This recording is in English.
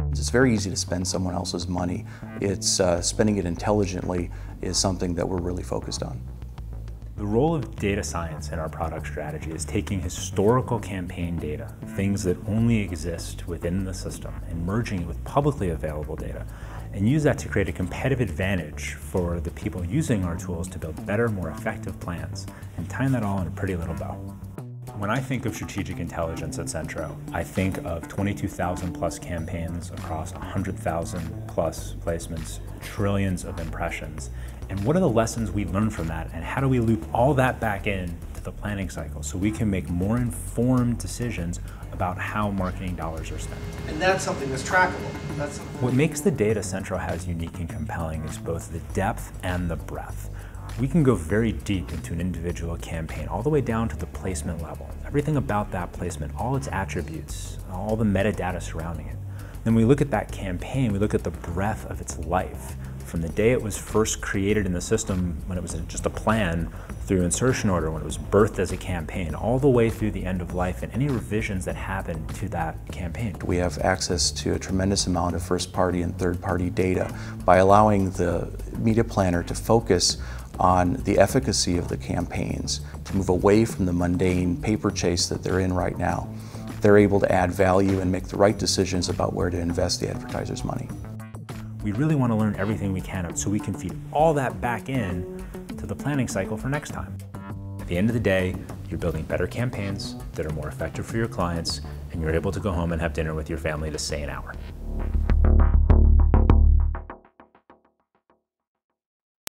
It's very easy to spend someone else's money. It's spending it intelligently is something that we're really focused on. The role of data science in our product strategy is taking historical campaign data, things that only exist within the system, and merging it with publicly available data, and use that to create a competitive advantage for the people using our tools to build better, more effective plans, and tying that all in a pretty little bow. When I think of strategic intelligence at Centro, I think of 22,000 plus campaigns across 100,000 plus placements, trillions of impressions. And what are the lessons we learn from that, and how do we loop all that back in to the planning cycle so we can make more informed decisions about how marketing dollars are spent? And that's something that's trackable. What makes the data Centro has unique and compelling is both the depth and the breadth. We can go very deep into an individual campaign, all the way down to the placement level. Everything about that placement, all its attributes, all the metadata surrounding it. Then we look at that campaign, we look at the breadth of its life. From the day it was first created in the system, when it was just a plan, through insertion order, when it was birthed as a campaign, all the way through the end of life, and any revisions that happen to that campaign. We have access to a tremendous amount of first-party and third-party data by allowing the media planner to focus on the efficacy of the campaigns, to move away from the mundane paper chase that they're in right now. They're able to add value and make the right decisions about where to invest the advertiser's money. We really want to learn everything we can so we can feed all that back in to the planning cycle for next time. At the end of the day, you're building better campaigns that are more effective for your clients, and you're able to go home and have dinner with your family to say an hour.